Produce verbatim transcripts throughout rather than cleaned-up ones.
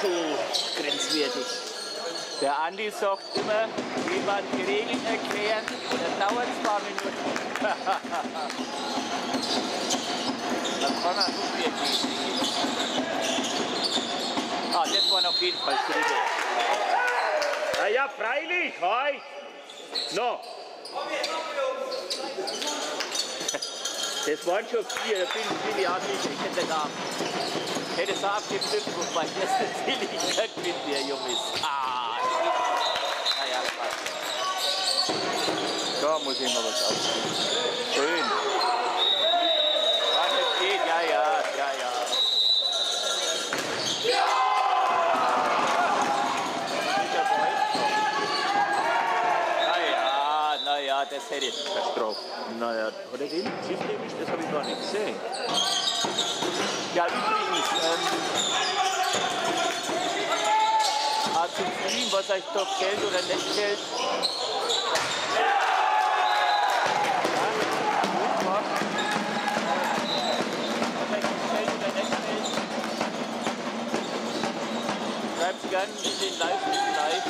zu grenzwertig. Der Andi sagt immer, jemand die Regeln erklären, da dauert es ein paar Minuten. Dann kann er noch mehr gehen. Ah, das waren auf jeden Fall Schritte. Na ja, freilich, hi. No. Das waren schon vier, da bin ich bin ja sicher. Ich hätte da, hätte es abgepflückt, wobei das natürlich nicht mit der Junge ist. Ah, naja, passt. Da muss ich mal was ausziehen. Schön. Was es geht, ja, ja, ja, ja. Ja! Naja, naja, das hätte ich verstraft. Naja, hat er den Schiff erwischt? Das habe ich gar nicht gesehen. Ja, übrigens, ähm, ah, zum Fliegen, was euch doch Geld oder nicht Geld. Schreibt gerne in den Live-Live.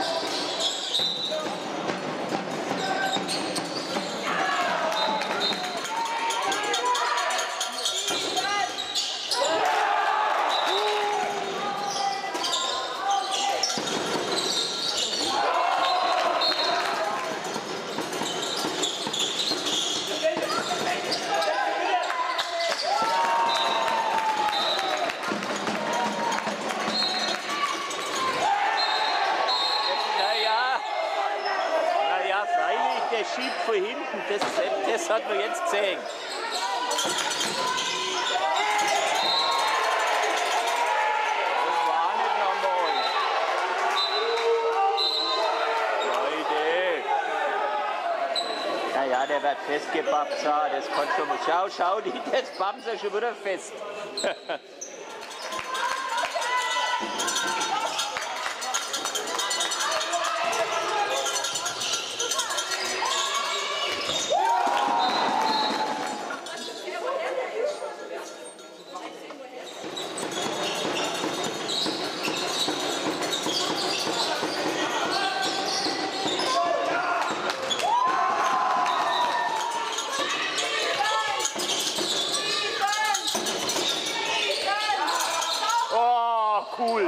Der schiebt von hinten, das, das hat man jetzt gesehen. Das war nicht normal. Leute. Naja, der wird festgebappt, das kann schon mal. Schau, schau, die, das bappt er schon wieder fest. Cool.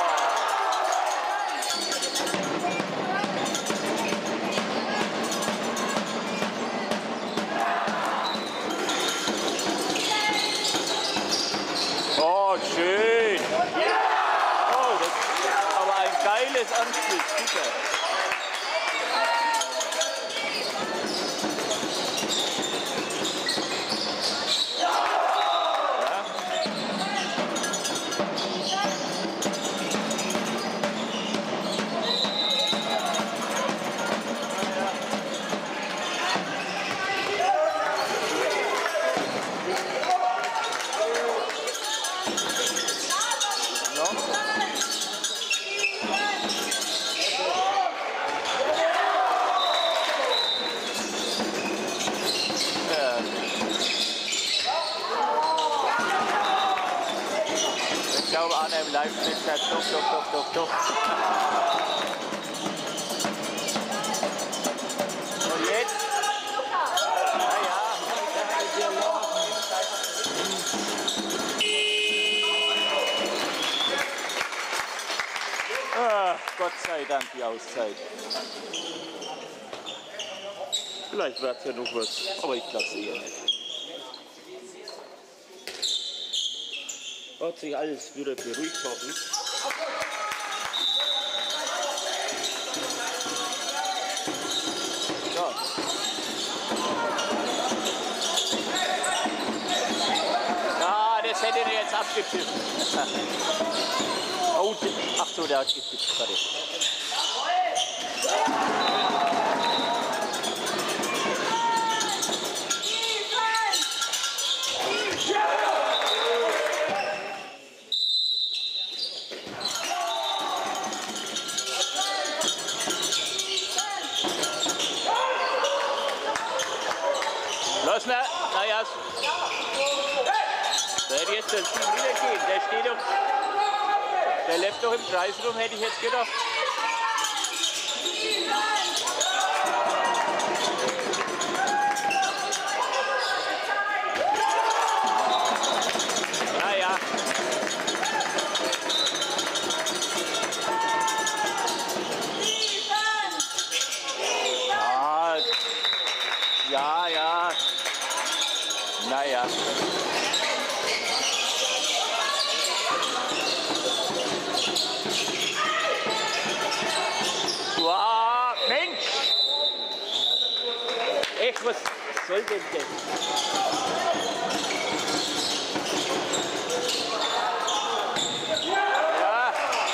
Oh, schön. Oh, das ist aber ein geiles Anspiel. Super. Ich glaube, Anna im Live-Bild sagt doch, doch, doch, doch, doch. Und jetzt? Naja, ah, Gott sei Dank die Auszeit. Vielleicht wird es ja noch was, aber ich glaube es eher nicht. Hat sich alles wieder beruhigt, hoffe ich. Ja. Ja, das hätte er jetzt abgepfiffen. Oh, ach so, der hat gepfiffen, sorry. Los, na, naja, der wird jetzt das Team wieder gehen, der steht doch, Der läuft doch im Kreis rum, hätte ich jetzt gedacht. Naja. Ja, ja, ja. Naja. Wow, Mensch! Echt, was soll denn das? Ja.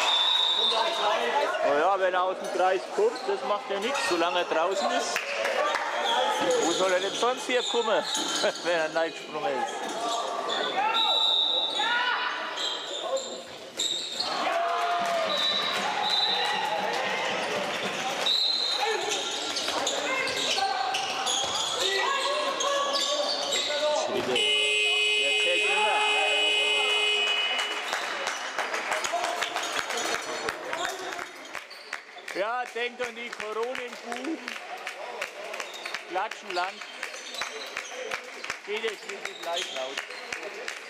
Oh ja, wenn er aus dem Kreis kommt, das macht ja nichts, solange er draußen ist. Wo soll er denn sonst hier kommen, wenn er reingesprungen ist? Ja, denkt an die Koronenbuben. Klatschen lang. Geht jetzt wirklich gleich laut.